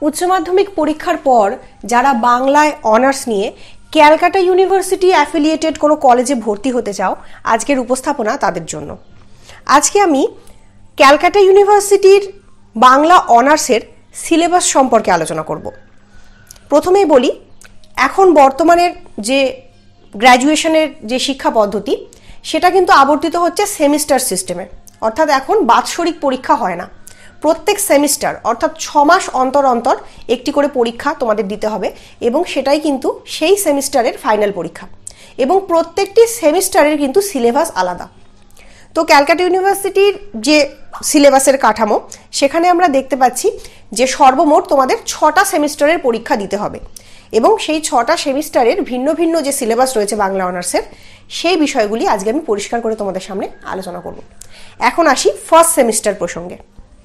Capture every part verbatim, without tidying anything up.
উচ্চ মাধ্যমিক পরীক্ষার পর যারা বাংলায় অনার্স নিয়ে ক্যালকাটা ইউনিভার্সিটি অ্যাফিলিয়েটেড কোনো কলেজে ভর্তি হতে চাও, আজকের উপস্থাপনা তাদের জন্য। আজকে আমি ক্যালকাটা ইউনিভার্সিটির বাংলা অনার্সের সিলেবাস সম্পর্কে আলোচনা করব। প্রথমেই বলি, এখন বর্তমানের যে গ্র্যাজুয়েশনের যে শিক্ষা পদ্ধতি সেটা কিন্তু আবর্তিত হচ্ছে সেমিস্টার সিস্টেমে, অর্থাৎ এখন বাৎসরিক পরীক্ষা হয় না। প্রত্যেক সেমিস্টার অর্থাৎ ছ মাস অন্তর অন্তর একটি করে পরীক্ষা তোমাদের দিতে হবে এবং সেটাই কিন্তু সেই সেমিস্টারের ফাইনাল পরীক্ষা, এবং প্রত্যেকটি সেমিস্টারের কিন্তু সিলেবাস আলাদা। তো ক্যালকাটা ইউনিভার্সিটির যে সিলেবাসের কাঠামো, সেখানে আমরা দেখতে পাচ্ছি যে সর্বমোট তোমাদের ছটা সেমিস্টারের পরীক্ষা দিতে হবে, এবং সেই ছটা সেমিস্টারের ভিন্ন ভিন্ন যে সিলেবাস রয়েছে বাংলা অনার্সের, সেই বিষয়গুলি আজকে আমি পরিষ্কার করে তোমাদের সামনে আলোচনা করব। এখন আসি ফার্স্ট সেমিস্টার প্রসঙ্গে।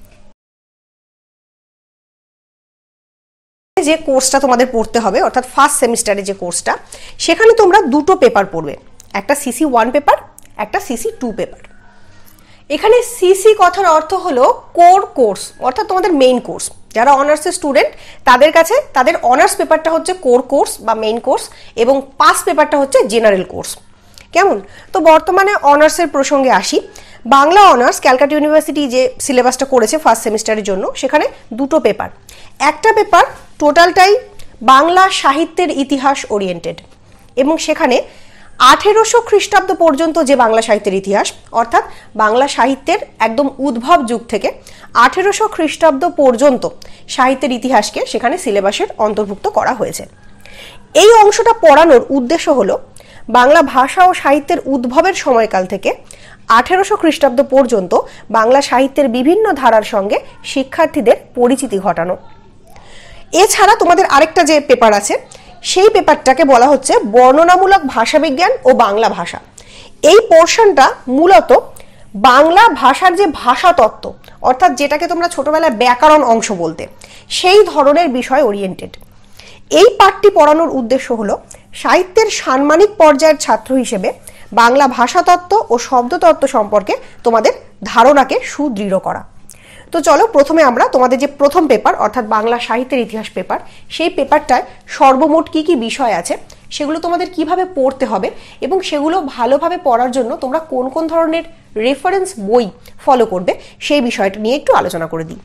যে কোর্সটা তোমাদের পড়তে হবে, অর্থাৎ ফার্স্ট সেমিস্টারে যে কোর্সটা, সেখানে তোমরা দুটো পেপার পড়বে, একটা সিসি ওয়ান পেপার, একটা সিসি টু পেপার। এখানে সিসি কথার অর্থ হলো কোর কোর্স, অর্থাৎ তোমাদের মেইন কোর্স। যারা অনার্সের স্টুডেন্ট তাদের কাছে তাদের অনার্স পেপারটা হচ্ছে কোর কোর্স বা মেইন কোর্স, এবং পাস পেপারটা হচ্ছে জেনারেল কোর্স। কেমন? তো বর্তমানে অনার্সের প্রসঙ্গে আসি। বাংলা অনার্স ক্যালকাটা ইউনিভার্সিটি যে সিলেবাসটা করেছে ফার্স্ট সেমিস্টারের জন্য, সেখানে দুটো পেপার। একটা পেপার টোটালটাই বাংলা সাহিত্যের ইতিহাস ওরিয়েন্টেড, এবং সেখানে আঠেরোশো খ্রিস্টাব্দ পর্যন্ত যে বাংলা সাহিত্যের ইতিহাস, অর্থাৎ বাংলা সাহিত্যের একদম উদ্ভব যুগ থেকে আঠেরোশো খ্রিস্টাব্দ পর্যন্ত সাহিত্যের ইতিহাসকে সেখানে সিলেবাসের অন্তর্ভুক্ত করা হয়েছে। এই অংশটা পড়ানোর উদ্দেশ্য হলো বাংলা ভাষা ও সাহিত্যের উদ্ভবের সময়কাল থেকে আঠেরোশো খ্রিস্টাব্দ পর্যন্ত বাংলা সাহিত্যের বিভিন্ন ধারার সঙ্গে শিক্ষার্থীদের পরিচিতি ঘটানো। এছাড়া তোমাদের আরেকটা যে পেপার আছে, সেই পেপারটাকে বলা হচ্ছে বর্ণনামূলক ভাষাবিজ্ঞান ও বাংলা ভাষা। এই পোর্শনটা মূলত বাংলা ভাষার যে ভাষাতত্ত্ব, অর্থাৎ যেটাকে তোমরা ছোটবেলায় ব্যাকরণ অংশ বলতে, সেই ধরনের বিষয় ওরিয়েন্টেড। এই পাঠটি পড়ানোর উদ্দেশ্য হলো সাহিত্যের সাম্মানিক পর্যায়ের ছাত্র হিসেবে বাংলা ভাষাতত্ত্ব ও শব্দতত্ত্ব সম্পর্কে তোমাদের ধারণাকে সুদৃঢ় করা। তো চলো, প্রথমে আমরা তোমাদের যে প্রথম পেপার অর্থাৎ বাংলা সাহিত্যের ইতিহাস পেপার, সেই পেপারটায় সর্বমোট কি কি বিষয় আছে, সেগুলো তোমাদের কিভাবে পড়তে হবে, এবং সেগুলো ভালোভাবে পড়ার জন্য তোমরা কোন কোন ধরনের রেফারেন্স বই ফলো করবে, সেই বিষয়টা নিয়ে একটু আলোচনা করে দিই।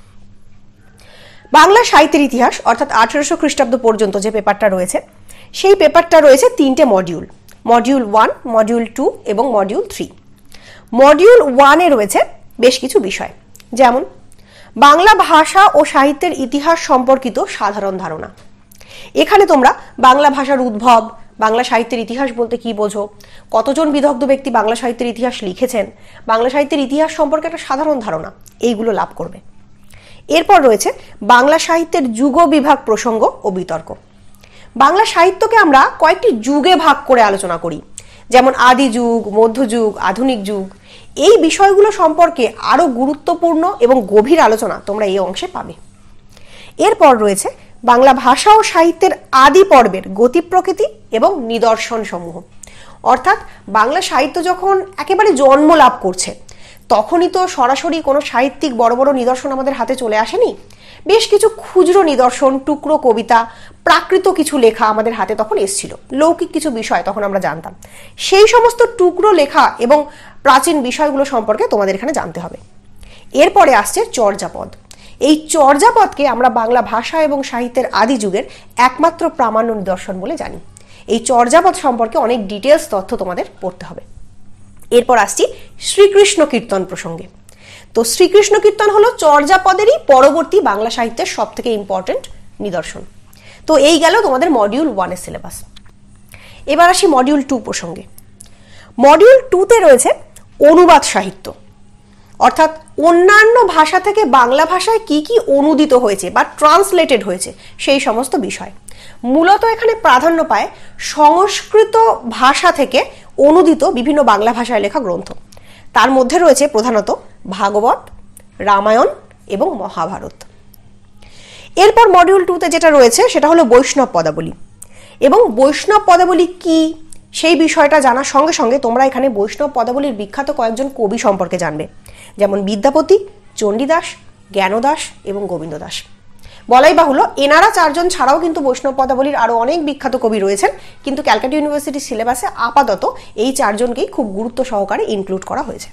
বাংলা সাহিত্যের ইতিহাস অর্থাৎ আঠেরোশো খ্রিস্টাব্দ পর্যন্ত যে পেপারটা রয়েছে, সেই পেপারটা রয়েছে তিনটে module, module one, module two এবং মডিউল থ্রি। মডিউল ওয়ানে রয়েছে বেশ কিছু বিষয়, যেমন বাংলা ভাষা ও সাহিত্যের ইতিহাস সম্পর্কিত সাধারণ ধারণা। এখানে তোমরা বাংলা ভাষার উদ্ভব, বাংলা সাহিত্যের ইতিহাস বলতে কি বোঝো, কতজন বিদগ্ধ ব্যক্তি বাংলা সাহিত্যের ইতিহাস লিখেছেন, বাংলা সাহিত্যের ইতিহাস সম্পর্কে একটা সাধারণ ধারণা, এইগুলো লাভ করবে। এরপর রয়েছে বাংলা সাহিত্যের যুগ বিভাগ প্রসঙ্গ ও বিতর্ক। বাংলা সাহিত্যকে আমরা কয়েকটি যুগে ভাগ করে আলোচনা করি, যেমন আদি যুগ, মধ্যযুগ, আধুনিক যুগ। এই বিষয়গুলো সম্পর্কে আরও গুরুত্বপূর্ণ এবং গভীর আলোচনা তোমরা এই অংশে পাবে। এরপর রয়েছে বাংলা ভাষা ও সাহিত্যের আদি পর্বের গতি প্রকৃতি এবং নিদর্শন সমূহ, অর্থাৎ বাংলা সাহিত্য যখন একেবারে জন্ম লাভ করছে, তখনই তো সরাসরি কোনো সাহিত্যিক বড় বড় নিদর্শন আমাদের হাতে চলে আসেনি। বেশ কিছু খুচরো নিদর্শন, টুকরো কবিতা, প্রাকৃত কিছু লেখা আমাদের হাতে তখন এসেছিল, লৌকিক কিছু বিষয় তখন আমরা জানতাম। সেই সমস্ত টুকরো লেখা এবং প্রাচীন বিষয়গুলো সম্পর্কে তোমাদের এখানে জানতে হবে। এরপরে আসছে চর্যাপদ। এই চর্যাপদকে আমরা বাংলা ভাষা এবং সাহিত্যের আদি যুগের একমাত্র প্রামাণ্য নিদর্শন বলে জানি। এই চর্যাপদ সম্পর্কে অনেক ডিটেলস তথ্য তোমাদের পড়তে হবে। এরপর আসছি শ্রীকৃষ্ণ কীর্তন প্রসঙ্গে। তো শ্রীকৃষ্ণ কীর্তন হলো চর্যাপদেরই পরবর্তী বাংলা সাহিত্যের সব থেকে ইম্পর্টেন্ট নিদর্শন। তো এই গেল তোমাদের মডিউল ওয়ানের সিলেবাস। এবার আসি মডিউল টু প্রসঙ্গে। মডিউল টুতে রয়েছে অনুবাদ সাহিত্য, অর্থাৎ অন্যান্য ভাষা থেকে বাংলা ভাষায় কি কি অনুদিত হয়েছে বা ট্রান্সলেটেড হয়েছে, সেই সমস্ত বিষয়। মূলত এখানে প্রাধান্য পায় সংস্কৃত ভাষা থেকে অনুদিত বিভিন্ন বাংলা ভাষায় লেখা গ্রন্থ। তার মধ্যে রয়েছে প্রধানত ভাগবত, রামায়ণ এবং মহাভারত। এরপর মডিউল টুতে যেটা রয়েছে সেটা হলো বৈষ্ণব পদাবলী, এবং বৈষ্ণব পদাবলী কি সেই বিষয়টা জানার সঙ্গে সঙ্গে তোমরা এখানে বৈষ্ণব পদাবলীর বিখ্যাত কয়েকজন কবি সম্পর্কে জানবে, যেমন বিদ্যাপতি, চণ্ডীদাস, জ্ঞানদাস এবং গোবিন্দ দাস। বলাই বাহুল্য এনারা চারজন ছাড়াও কিন্তু বৈষ্ণব পদাবলীর আরো অনেক বিখ্যাত কবি রয়েছেন, কিন্তু ক্যালকাটা ইউনিভার্সিটির সিলেবাসে আপাতত এই চারজনকেই খুব গুরুত্ব সহকারে ইনক্লুড করা হয়েছে।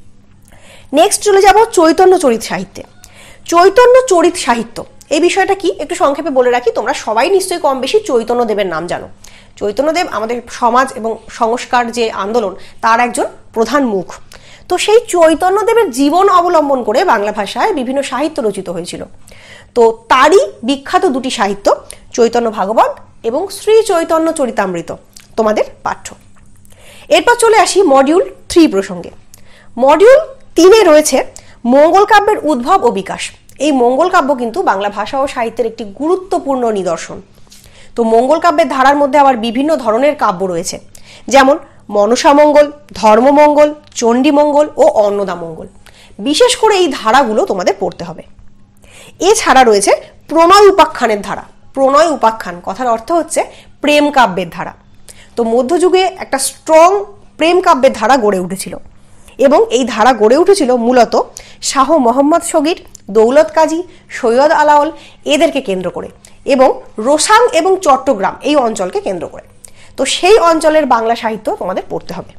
নেক্সট চলে যাব চৈতন্য চরিত সাহিত্যে। চৈতন্য চরিত সাহিত্য এই বিষয়টা কি একটু সংক্ষেপে বলে রাখি, তোমরা সবাই নিশ্চয়ই কম বেশি চৈতন্যদেবের নাম জানো। চৈতন্যদেব আমাদের সমাজ এবং সংস্কার যে আন্দোলন তার একজন প্রধান মুখ। তো সেই চৈতন্যদেবের জীবন অবলম্বন করে বাংলা ভাষায় বিভিন্ন সাহিত্য রচিত হয়েছিল। তো তারই বিখ্যাত দুটি সাহিত্য চৈতন্য ভাগবত এবং শ্রী চৈতন্য চরিতামৃত তোমাদের পাঠ্য। এরপর চলে আসি মডিউল থ্রি প্রসঙ্গে। মডিউল তিনে রয়েছে মঙ্গল কাব্যের উদ্ভব ও বিকাশ। এই মঙ্গল কাব্য কিন্তু বাংলা ভাষা ও সাহিত্যের একটি গুরুত্বপূর্ণ নিদর্শন। তো মঙ্গল কাব্যের ধারার মধ্যে আবার বিভিন্ন ধরনের কাব্য রয়েছে, যেমন মনসামঙ্গল, ধর্মমঙ্গল, চণ্ডীমঙ্গল ও অন্নদামঙ্গল। বিশেষ করে এই ধারাগুলো তোমাদের পড়তে হবে। এছাড়া রয়েছে প্রণয় উপাখ্যানের ধারা। প্রণয় উপাখ্যান কথার অর্থ হচ্ছে প্রেম কাব্যের ধারা। তো মধ্যযুগে একটা স্ট্রং প্রেম কাব্যের ধারা গড়ে উঠেছিল এবং এই ধারা গড়ে উঠেছিল মূলত শাহ মোহাম্মদ শগীর, দৌলত কাজী, সৈয়দ আলাওল এদেরকে কেন্দ্র করে এবং রোসাং এবং চট্টগ্রাম এই অঞ্চলকে কেন্দ্র করে। তো সেই অঞ্চলের বাংলা সাহিত্য তোমাদের পড়তে হবে।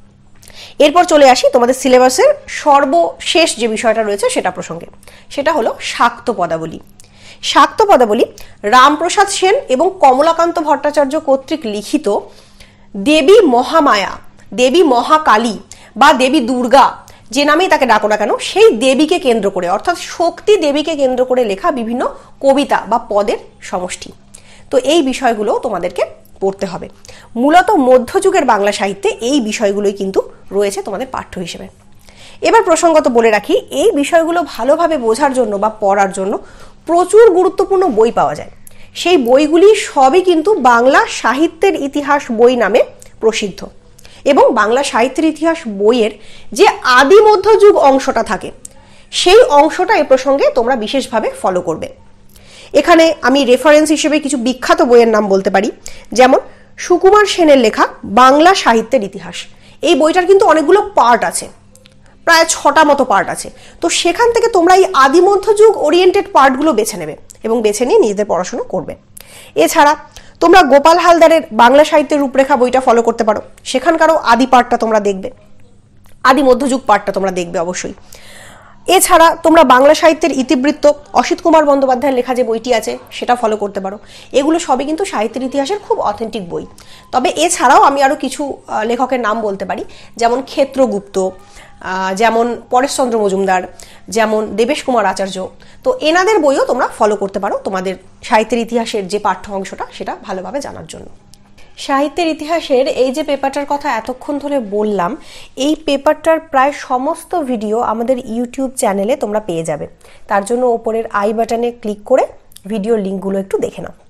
এরপর চলে আসি তোমাদের সিলেবাসের সর্বশেষ যে বিষয়টা রয়েছে সেটা প্রসঙ্গে। সেটা হলো শাক্ত পদাবলী। শাক্ত পদাবলী রামপ্রসাদ সেন এবং কমলাকান্ত ভট্টাচার্য কর্তৃক লিখিত দেবী মহামায়া, দেবী মহাকালী বা দেবী দুর্গা যে নামেই তাকে ডাকো না কেন, সেই দেবীকে কেন্দ্র করে অর্থাৎ শক্তি দেবীকে কেন্দ্র করে লেখা বিভিন্ন কবিতা বা পদের সমষ্টি। তো এই বিষয়গুলো তোমাদেরকে পড়তে হবে। মূলত মধ্যযুগের বাংলা সাহিত্যে এই বিষয়গুলোই কিন্তু রয়েছে তোমাদের পাঠ্য হিসেবে। এবার প্রসঙ্গত বলে রাখি, এই বিষয়গুলো ভালোভাবে বোঝার জন্য বা পড়ার জন্য প্রচুর গুরুত্বপূর্ণ বই পাওয়া যায়। সেই বইগুলি সবই কিন্তু বাংলা সাহিত্যের ইতিহাস বই নামে প্রসিদ্ধ এবং বাংলা সাহিত্যের ইতিহাস বইয়ের যে আদি মধ্যযুগ অংশটা থাকে সেই অংশটা এ প্রসঙ্গে তোমরা বিশেষভাবে ফলো করবে। এখানে আমি রেফারেন্স হিসেবে কিছু বিখ্যাত বইয়ের নাম বলতে পারি, যেমন সুকুমার সেনের লেখা বাংলা সাহিত্যের ইতিহাস। এই বইটার কিন্তু অনেকগুলো পার্ট আছে, প্রায় ছটা মতো পার্ট আছে। তো সেখান থেকে তোমরা এই আদি মধ্যযুগ ওরিয়েন্টেড পার্টগুলো বেছে নেবে এবং বেছে নিয়ে নিজেদের পড়াশোনা করবে। এছাড়া তোমরা গোপাল হালদারের বাংলা সাহিত্যের রূপরেখা বইটা ফলো করতে পারো, সেখানকারও আদি পার্টটা তোমরা দেখবে, আদি মধ্যযুগ পার্টটা তোমরা দেখবে অবশ্যই। এছাড়া তোমরা বাংলা সাহিত্যের ইতিবৃত্ত অসিত কুমার বন্দ্যোপাধ্যায়ের লেখা যে বইটি আছে সেটা ফলো করতে পারো। এগুলো সবই কিন্তু সাহিত্যের ইতিহাসের খুব অথেন্টিক বই। তবে এছাড়াও আমি আরও কিছু লেখকের নাম বলতে পারি, যেমন ক্ষেত্রগুপ্ত, যেমন পরেশচন্দ্র মজুমদার, যেমন দেবেশ কুমার আচার্য। তো এনাদের বইও তোমরা ফলো করতে পারো তোমাদের সাহিত্যের ইতিহাসের যে পাঠ্য অংশটা সেটা ভালোভাবে জানার জন্য। সাহিত্যের ইতিহাসের এই যে পেপারটার কথা এতক্ষণ ধরে বললাম, এই পেপারটার প্রায় সমস্ত ভিডিও আমাদের ইউটিউব চ্যানেলে তোমরা পেয়ে যাবে। তার জন্য ওপরের আই বাটনে ক্লিক করে ভিডিও লিঙ্কগুলো একটু দেখে নাও।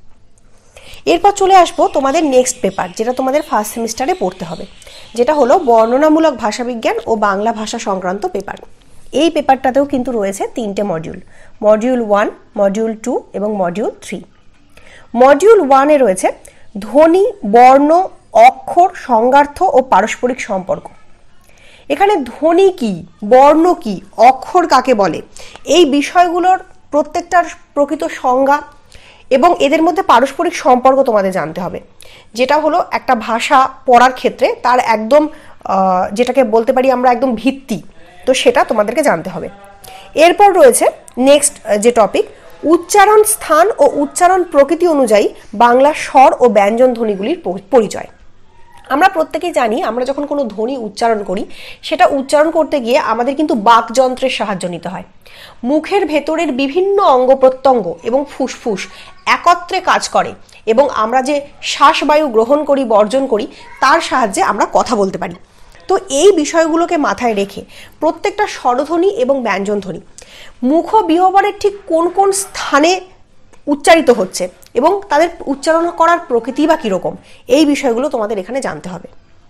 এরপর চলে আসবো তোমাদের নেক্সট পেপার, যেটা তোমাদের ফার্স্ট সেমিস্টারে পড়তে হবে, যেটা হলো বর্ণনামূলক ভাষাবিজ্ঞান ও বাংলা ভাষা সংক্রান্ত পেপার। এই পেপারটাতেও কিন্তু রয়েছে তিনটে module, module one, module two এবং মডিউল থ্রি। মডিউল ওয়ানে রয়েছে ধ্বনি, বর্ণ, অক্ষর, সংজ্ঞার্থ ও পারস্পরিক সম্পর্ক। এখানে ধ্বনি কি, বর্ণ কি, অক্ষর কাকে বলে, এই বিষয়গুলোর প্রত্যেকটার প্রকৃত সংজ্ঞা এবং এদের মধ্যে পারস্পরিক সম্পর্ক তোমাদের জানতে হবে, যেটা হলো একটা ভাষা পড়ার ক্ষেত্রে তার একদম যেটাকে বলতে পারি আমরা একদম ভিত্তি। তো সেটা তোমাদেরকে জানতে হবে। এরপর রয়েছে নেক্সট যে টপিক, উচ্চারণ স্থান ও উচ্চারণ প্রকৃতি অনুযায়ী বাংলা স্বর ও ব্যঞ্জন ধ্বনিগুলির পরিচয়। আমরা প্রত্যেকেই জানি, আমরা যখন কোনো ধ্বনি উচ্চারণ করি সেটা উচ্চারণ করতে গিয়ে আমাদের কিন্তু বাকযন্ত্রের সাহায্য নিতে হয়। মুখের ভেতরের বিভিন্ন অঙ্গ প্রত্যঙ্গ এবং ফুসফুস একত্রে কাজ করে এবং আমরা যে শ্বাসবায়ু গ্রহণ করি, বর্জন করি, তার সাহায্যে আমরা কথা বলতে পারি। তো এই বিষয়গুলোকে মাথায় রেখে প্রত্যেকটা স্বরধ্বনি এবং ব্যঞ্জনধ্বনি মুখ বিহবরের ঠিক কোন কোন স্থানে উচ্চারিত হচ্ছে এবং তাদের উচ্চারণ করার প্রকৃতি বা কীরকম, এই বিষয়গুলো তোমাদের এখানে জানতে হবে।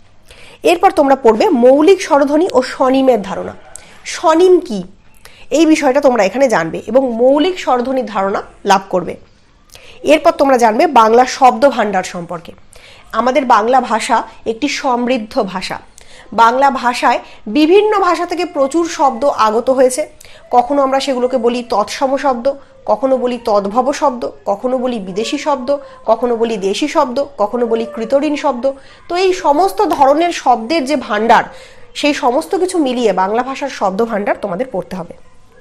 এরপর তোমরা পড়বে মৌলিক স্বরধ্বনি ও স্বনিমের ধারণা। স্বনিম কি, এই বিষয়টা তোমরা এখানে জানবে এবং মৌলিক স্বরধ্বনির ধারণা লাভ করবে। এরপর তোমরা জানবে বাংলা শব্দ ভাণ্ডার সম্পর্কে। আমাদের বাংলা ভাষা একটি সমৃদ্ধ ভাষা। বাংলা ভাষায় বিভিন্ন ভাষা থেকে প্রচুর শব্দ আগত হয়েছে। কখনো আমরা সেগুলোকে বলি তৎসম শব্দ, কখনো বলি তদ্ভব শব্দ, কখনো বলি বিদেশি শব্দ, কখনো বলি দেশি শব্দ, কখনো বলি কৃতঋণ শব্দ। তো এই সমস্ত ধরনের শব্দের যে ভাণ্ডার, সেই সমস্ত কিছু মিলিয়ে বাংলা ভাষার শব্দ ভাণ্ডার তোমাদের পড়তে হবে।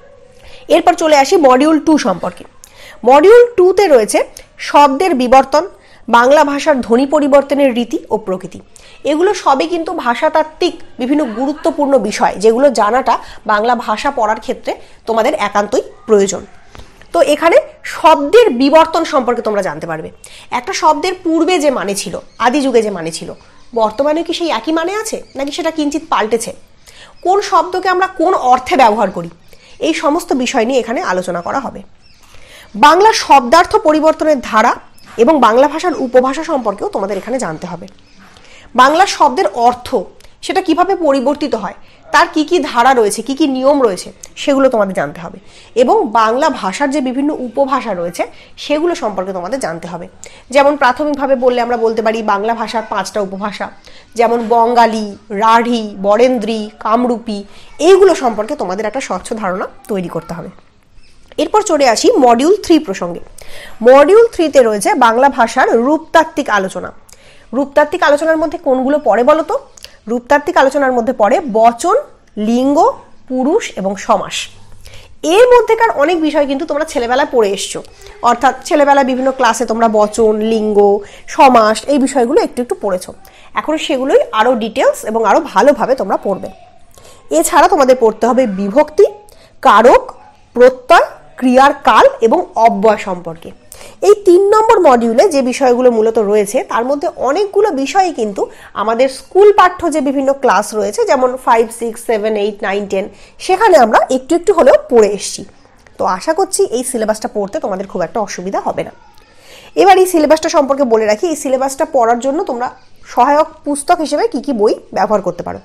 এরপর চলে আসি মডিউল টু সম্পর্কে। মডিউল টুতে রয়েছে শব্দের বিবর্তন, বাংলা ভাষার ধ্বনি পরিবর্তনের রীতি ও প্রকৃতি। এগুলো সবই কিন্তু ভাষাতাত্ত্বিক বিভিন্ন গুরুত্বপূর্ণ বিষয়, যেগুলো জানাটা বাংলা ভাষা পড়ার ক্ষেত্রে তোমাদের একান্তই প্রয়োজন। তো এখানে শব্দের বিবর্তন সম্পর্কে তোমরা জানতে পারবে। একটা শব্দের পূর্বে যে মানে ছিল, আদি যুগে যে মানে ছিল, বর্তমানে কি সেই একই মানে আছে, নাকি সেটা কিঞ্চিত পাল্টেছে? কোন শব্দকে আমরা কোন অর্থে ব্যবহার করি, এই সমস্ত বিষয় নিয়ে এখানে আলোচনা করা হবে। বাংলা শব্দার্থ পরিবর্তনের ধারা এবং বাংলা ভাষার উপভাষা সম্পর্কেও তোমাদের এখানে জানতে হবে। বাংলা শব্দের অর্থ সেটা কিভাবে পরিবর্তিত হয়, তার কি কি ধারা রয়েছে, কি কি নিয়ম রয়েছে, সেগুলো তোমাদের জানতে হবে। এবং বাংলা ভাষার যে বিভিন্ন উপভাষা রয়েছে সেগুলো সম্পর্কে তোমাদের জানতে হবে। যেমন প্রাথমিকভাবে বললে আমরা বলতে পারি বাংলা ভাষার পাঁচটা উপভাষা, যেমন বঙ্গালী, রাঢ়ী, বরেন্দ্রী, কামরূপী, এইগুলো সম্পর্কে তোমাদের একটা স্বচ্ছ ধারণা তৈরি করতে হবে। এরপর চলে আসি মডিউল থ্রি প্রসঙ্গে। মডিউল থ্রিতে রয়েছে বাংলা ভাষার রূপতাত্ত্বিক আলোচনা। রূপতাত্ত্বিক আলোচনার মধ্যে কোনগুলো পড়ে বলো তো? রূপতাত্ত্বিক আলোচনার মধ্যে পড়ে বচন, লিঙ্গ, পুরুষ এবং সমাস। এর মধ্যেকার অনেক বিষয় কিন্তু তোমরা ছেলেবেলায় পড়ে এসছো, অর্থাৎ ছেলেবেলায় বিভিন্ন ক্লাসে তোমরা বচন, লিঙ্গ, সমাস এই বিষয়গুলো একটু একটু পড়েছো। এখন সেগুলোই আরও ডিটেলস এবং আরও ভালোভাবে তোমরা পড়বে। এছাড়া তোমাদের পড়তে হবে বিভক্তি, কারক, প্রত্যয়, ক্রিয়ার কাল এবং অব্যয় সম্পর্কে। এই তিন নম্বর মডিউলে যে বিষয়গুলো মূলত রয়েছে তার মধ্যে অনেকগুলো বিষয়ই কিন্তু আমাদের স্কুল পাঠ্য যে বিভিন্ন ক্লাস রয়েছে, যেমন five six seven eight nine ten, সেখানে আমরা একটু একটু হলেও পড়ে এসেছি। তো আশা করছি এই সিলেবাসটা পড়তে তোমাদের খুব একটা অসুবিধা হবে না। এবার এই সিলেবাসটা সম্পর্কে বলে রাখি। এই সিলেবাসটা পড়ার জন্য তোমরা সহায়ক পুস্তক হিসেবে কি কি বই ব্যবহার করতে পারো।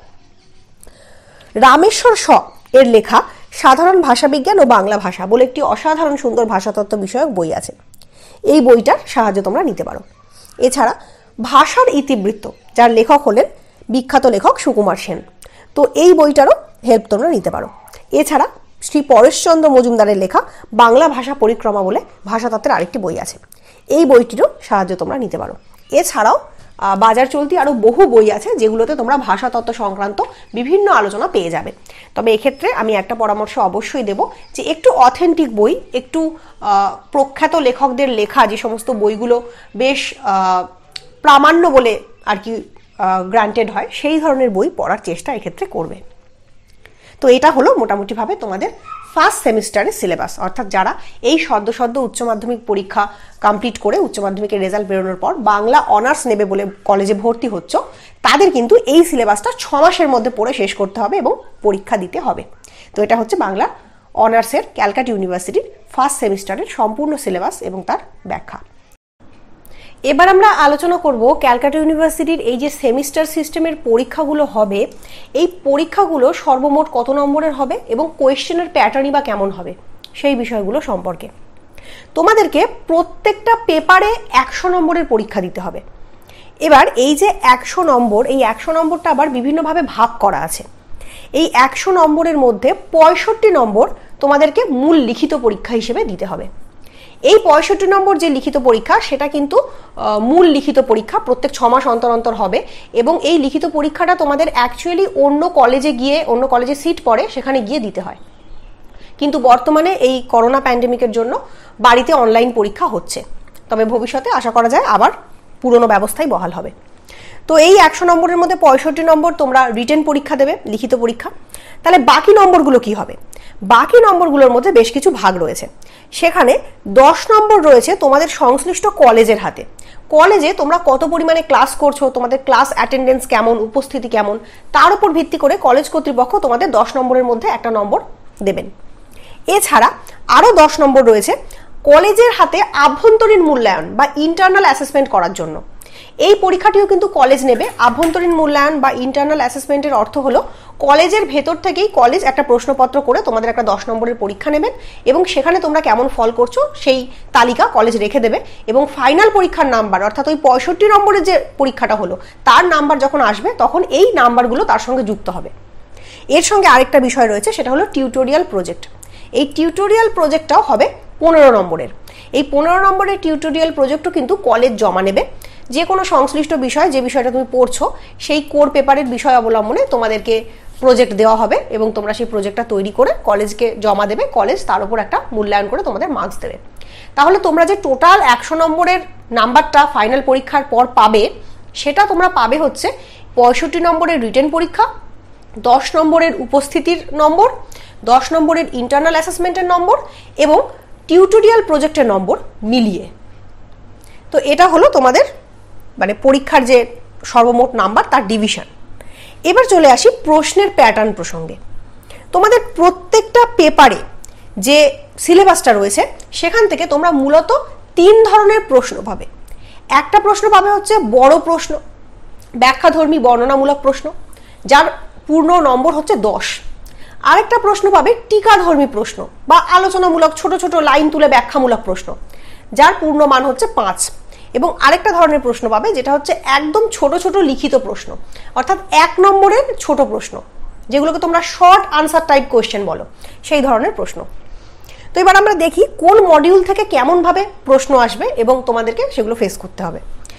রামেশ্বর শ এর লেখা সাধারণ ভাষাবিজ্ঞান ও বাংলা ভাষা বলে একটি অসাধারণ সুন্দর ভাষাতত্ত্ব বিষয়ক বই আছে, এই বইটার সাহায্য তোমরা নিতে পারো। এছাড়া ভাষার ইতিবৃত্ত, যার লেখক হলেন বিখ্যাত লেখক সুকুমার সেন, তো এই বইটারও হেল্প তোমরা নিতে পারো। এছাড়া শ্রী পরেশচন্দ্র মজুমদারের লেখা বাংলা ভাষা পরিক্রমা বলে ভাষাতত্ত্বের আরেকটি বই আছে, এই বইটিরও সাহায্য তোমরা নিতে পারো। এছাড়াও বাজার চলতি আরও বহু বই আছে যেগুলোতে তোমরা ভাষাতত্ত্ব সংক্রান্ত বিভিন্ন আলোচনা পেয়ে যাবে। তবে এক্ষেত্রে আমি একটা পরামর্শ অবশ্যই দেব যে একটু অথেন্টিক বই, একটু প্রখ্যাত লেখকদের লেখা যে সমস্ত বইগুলো বেশ প্রামাণ্য বলে আর কি গ্রান্টেড হয়, সেই ধরনের বই পড়ার চেষ্টা এক্ষেত্রে করবে। তো এটা হলো মোটামুটিভাবে তোমাদের ফার্স্ট সেমিস্টারের সিলেবাস, অর্থাৎ যারা এই সদ্য সদ্য উচ্চ মাধ্যমিক পরীক্ষা কমপ্লিট করে উচ্চ মাধ্যমিকের রেজাল্ট বেরোনোর পর বাংলা অনার্স নেবে বলে কলেজে ভর্তি হচ্ছ, তাদের কিন্তু এই সিলেবাসটা ছ মাসের মধ্যে পড়ে শেষ করতে হবে এবং পরীক্ষা দিতে হবে। তো এটা হচ্ছে বাংলা অনার্সের ক্যালকাটা ইউনিভার্সিটির ফার্স্ট সেমিস্টারের সম্পূর্ণ সিলেবাস এবং তার ব্যাখ্যা। এবার আমরা আলোচনা করব ক্যালকাটা ইউনিভার্সিটির এই যে সেমিস্টার সিস্টেমের পরীক্ষাগুলো হবে, এই পরীক্ষাগুলো সর্বমোট কত নম্বরের হবে এবং কোয়েশ্চেনের প্যাটার্নই বা কেমন হবে, সেই বিষয়গুলো সম্পর্কে। তোমাদেরকে প্রত্যেকটা পেপারে একশো নম্বরের পরীক্ষা দিতে হবে। এবার এই যে একশো নম্বর, এই একশো নম্বরটা আবার বিভিন্নভাবে ভাগ করা আছে। এই একশো নম্বরের মধ্যে পঁয়ষট্টি নম্বর তোমাদেরকে মূল লিখিত পরীক্ষা হিসেবে দিতে হবে। এই পঁয়ষট্টি নম্বর যে লিখিত পরীক্ষা, সেটা কিন্তু মূল লিখিত পরীক্ষা, প্রত্যেক ছ মাস অন্তর অন্তর হবে এবং এই লিখিত পরীক্ষাটা তোমাদের অ্যাকচুয়ালি অন্য কলেজে গিয়ে, অন্য কলেজে সিট পড়ে সেখানে গিয়ে দিতে হয়। কিন্তু বর্তমানে এই করোনা প্যান্ডেমিকের জন্য বাড়িতে অনলাইন পরীক্ষা হচ্ছে, তবে ভবিষ্যতে আশা করা যায় আবার পুরনো ব্যবস্থাই বহাল হবে। তো এই একশো নম্বরের মধ্যে পঁয়ষট্টি নম্বর তোমরা রিটেন পরীক্ষা দেবে, লিখিত পরীক্ষা। তাহলে বাকি নম্বরগুলো কি হবে? বাকি নম্বরগুলোর মধ্যে বেশ কিছু ভাগ রয়েছে। সেখানে দশ নম্বর রয়েছে তোমাদের সংশ্লিষ্ট কলেজের হাতে। কলেজে তোমরা কত পরিমাণে ক্লাস করছো, তোমাদের ক্লাস অ্যাটেন্ডেন্স কেমন, উপস্থিতি কেমন, তার উপর ভিত্তি করে কলেজ কর্তৃপক্ষ তোমাদের দশ নম্বরের মধ্যে একটা নম্বর দেবেন। এছাড়া আরও দশ নম্বর রয়েছে কলেজের হাতে আভ্যন্তরীণ মূল্যায়ন বা ইন্টারনাল অ্যাসেসমেন্ট করার জন্য। এই পরীক্ষাটিও কিন্তু কলেজ নেবে। আভ্যন্তরীণ মূল্যায়ন বা ইন্টারনাল অ্যাসেসমেন্টের অর্থ হলো কলেজের ভেতর থেকেই কলেজ একটা প্রশ্নপত্র করে তোমাদের একটা দশ নম্বরের পরীক্ষা নেবেন এবং সেখানে তোমরা কেমন ফল করছো সেই তালিকা কলেজ রেখে দেবে এবং ফাইনাল পরীক্ষার নাম্বার, অর্থাৎ ওই পঁয়ষট্টি নম্বরের যে পরীক্ষাটা হলো তার নাম্বার যখন আসবে তখন এই নাম্বারগুলো তার সঙ্গে যুক্ত হবে। এর সঙ্গে আরেকটা বিষয় রয়েছে, সেটা হলো টিউটোরিয়াল প্রজেক্ট। এই টিউটোরিয়াল প্রজেক্টটাও হবে পনেরো নম্বরের। এই পনেরো নম্বরের টিউটোরিয়াল প্রজেক্টও কিন্তু কলেজ জমা নেবে। যে কোনো সংশ্লিষ্ট বিষয়, যে বিষয়টা তুমি পড়ছো সেই কোর পেপারের বিষয় অবলম্বনে তোমাদেরকে প্রজেক্ট দেওয়া হবে এবং তোমরা সেই প্রজেক্টটা তৈরি করে কলেজকে জমা দেবে। কলেজ তার উপর একটা মূল্যায়ন করে তোমাদের মার্কস দেবে। তাহলে তোমরা যে টোটাল একশো নম্বরের নাম্বারটা ফাইনাল পরীক্ষার পর পাবে, সেটা তোমরা পাবে হচ্ছে পঁয়ষট্টি নম্বরের রিটেন পরীক্ষা, দশ নম্বরের উপস্থিতির নম্বর, দশ নম্বরের ইন্টারনাল অ্যাসেসমেন্টের নম্বর এবং টিউটোরিয়াল প্রজেক্টের নম্বর মিলিয়ে। তো এটা হলো তোমাদের মানে পরীক্ষার যে সর্বমোট নাম্বার তার ডিভিশন। এবার চলে আসি প্রশ্নের প্যাটার্ন প্রসঙ্গে। তোমাদের প্রত্যেকটা পেপারে যে সিলেবাসটা রয়েছে সেখান থেকে তোমরা মূলত তিন ধরনের প্রশ্ন পাবে। একটা প্রশ্ন পাবে হচ্ছে বড় প্রশ্ন, ব্যাখ্যাধর্মী বর্ণনামূলক প্রশ্ন, যার পূর্ণ নম্বর হচ্ছে দশ। আরেকটা প্রশ্ন পাবে টিকাধর্মী প্রশ্ন বা আলোচনামূলক ছোট ছোট লাইন তুলে ব্যাখ্যামূলক প্রশ্ন, যার পূর্ণ মান হচ্ছে পাঁচ। এবং আরেকটা ধরনের প্রশ্ন পাবে যেটা হচ্ছে একদম ছোট ছোট লিখিত প্রশ্ন, অর্থাৎ এক নম্বরের ছোট প্রশ্ন, যেগুলোকে তোমরা শর্ট আনসার টাইপ কোয়েশ্চেন বলো, সেই ধরনের প্রশ্ন। তো এবার আমরা দেখি কোন মডিউল থেকে কেমন ভাবে প্রশ্ন আসবে এবং তোমাদেরকে সেগুলো ফেস করতে হবে।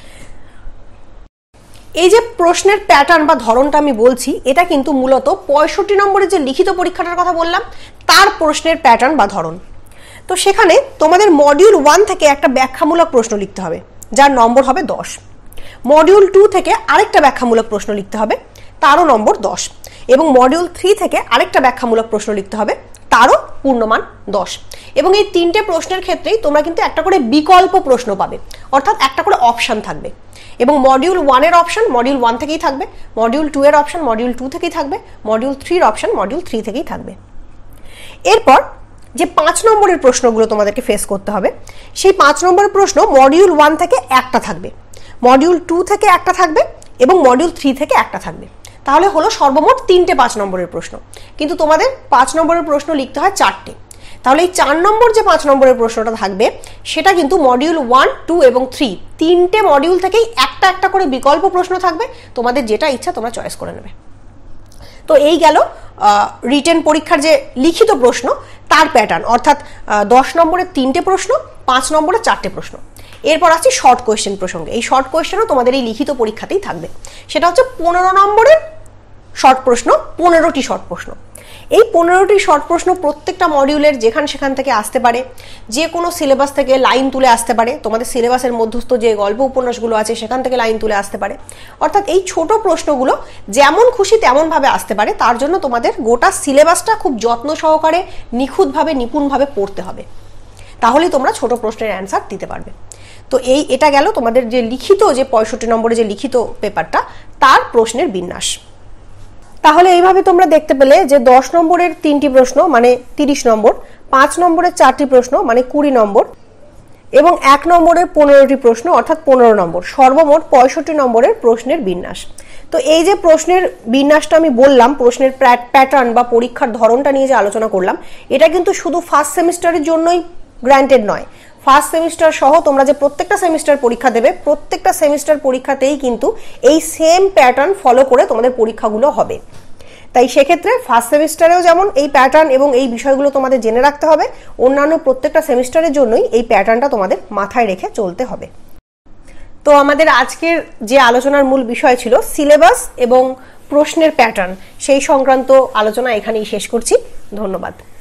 এই যে প্রশ্নের প্যাটার্ন বা ধরনটা আমি বলছি, এটা কিন্তু মূলত পঁয়ষট্টি নম্বরের যে লিখিত পরীক্ষাটার কথা বললাম তার প্রশ্নের প্যাটার্ন বা ধরন। তো সেখানে তোমাদের মডিউল ওয়ান থেকে একটা ব্যাখ্যামূলক প্রশ্ন লিখতে হবে, যার নম্বর হবে দশ। মডিউল টু থেকে আরেকটা ব্যাখ্যামূলক প্রশ্ন লিখতে হবে, তারও নম্বর দশ। এবং মডিউল থ্রি থেকে আরেকটা ব্যাখ্যামূলক প্রশ্ন লিখতে হবে, তারও পূর্ণমান দশ। এবং এই তিনটে প্রশ্নের ক্ষেত্রেই তোমরা কিন্তু একটা করে বিকল্প প্রশ্ন পাবে, অর্থাৎ একটা করে অপশান থাকবে। এবং মডিউল ওয়ানের অপশান মডিউল ওয়ান থেকেই থাকবে, মডিউল টু এর অপশান মডিউল টু থেকেই থাকবে, মডিউল থ্রির অপশান মডিউল থ্রি থেকেই থাকবে। এরপর যে পাঁচ নম্বরের প্রশ্নগুলো তোমাদেরকে ফেস করতে হবে, সেই পাঁচ নম্বরের প্রশ্ন মডিউল ওয়ান থেকে একটা থাকবে, মডিউল টু থেকে একটা থাকবে এবং মডিউল থ্রি থেকে একটা থাকবে। তাহলে হলো সর্বমোট তিনটে পাঁচ নম্বরের প্রশ্ন, কিন্তু তোমাদের পাঁচ নম্বরের প্রশ্ন লিখতে হয় চারটে। তাহলে এই চার নম্বর যে পাঁচ নম্বরের প্রশ্নটা থাকবে সেটা কিন্তু মডিউল ওয়ান টু এবং থ্রি তিনটে মডিউল থেকেই একটা একটা করে বিকল্প প্রশ্ন থাকবে, তোমাদের যেটা ইচ্ছা তোমরা চয়েস করে নেবে। তো এই গেল রিটেন পরীক্ষার যে লিখিত প্রশ্ন তার প্যাটার্ন, অর্থাৎ দশ নম্বরের তিনটে প্রশ্ন, পাঁচ নম্বরের চারটে প্রশ্ন। এরপর আসছি শর্ট কোয়েশ্চেন প্রসঙ্গে। এই শর্ট কোয়েশ্চেনও তোমাদের এই লিখিত পরীক্ষাতেই থাকবে। সেটা হচ্ছে পনেরো নম্বরের শর্ট প্রশ্ন, পনেরোটি শর্ট প্রশ্ন। এই পনেরোটি শর্ট প্রশ্ন প্রত্যেকটা মডিউলের যেখান সেখান থেকে আসতে পারে, যে কোনো সিলেবাস থেকে লাইন তুলে আসতে পারে, তোমাদের সিলেবাসের মধ্যস্থ যে গল্প উপন্যাসগুলো আছে সেখান থেকে লাইন তুলে আসতে পারে। অর্থাৎ এই ছোট প্রশ্নগুলো যেমন খুশি তেমনভাবে আসতে পারে, তার জন্য তোমাদের গোটা সিলেবাসটা খুব যত্ন সহকারে নিখুঁতভাবে নিপুণভাবে পড়তে হবে, তাহলেই তোমরা ছোট প্রশ্নের অ্যান্সার দিতে পারবে। তো এই এটা গেল তোমাদের যে লিখিত যে পঁয়ষট্টি নম্বরে যে লিখিত পেপারটা তার প্রশ্নের বিন্যাস। তাহলে এইভাবে তোমরা দেখতে পেলে যে দশ নম্বরের তিনটি প্রশ্ন মানে তিরিশ নম্বর, পাঁচ নম্বরের চারটি প্রশ্ন মানে কুড়ি নম্বর এবং এক নম্বরের পনেরোটি প্রশ্ন অর্থাৎ পনেরো নম্বর, সর্বমোট পঁয়ষট্টি নম্বরের প্রশ্নের বিন্যাস। তো এই যে প্রশ্নের বিন্যাসটা আমি বললাম, প্রশ্নের প্যাটার্ন বা পরীক্ষার ধরনটা নিয়ে যে আলোচনা করলাম, এটা কিন্তু শুধু ফার্স্ট সেমিস্টারের জন্যই গ্র্যান্টেড নয়। ফার্স্ট সেমিস্টার সহ তোমরা যে প্রত্যেকটা সেমিস্টার পরীক্ষা দেবে, প্রত্যেকটা সেমিস্টার পরীক্ষাতেই কিন্তু এই সেম প্যাটার্ন ফলো করে তোমাদের পরীক্ষাগুলো হবে। তাই সেক্ষেত্রে ফার্স্ট সেমিস্টারেও যেমন এই প্যাটার্ন এবং এই বিষয়গুলো তোমাদের জেনে রাখতে হবে, অন্যান্য প্রত্যেকটা সেমিস্টারের জন্যই এই প্যাটার্নটা তোমাদের মাথায় রেখে চলতে হবে। তো আমাদের আজকের যে আলোচনার মূল বিষয় ছিল সিলেবাস এবং প্রশ্নের প্যাটার্ন, সেই সংক্রান্ত আলোচনা এখানেই শেষ করছি। ধন্যবাদ।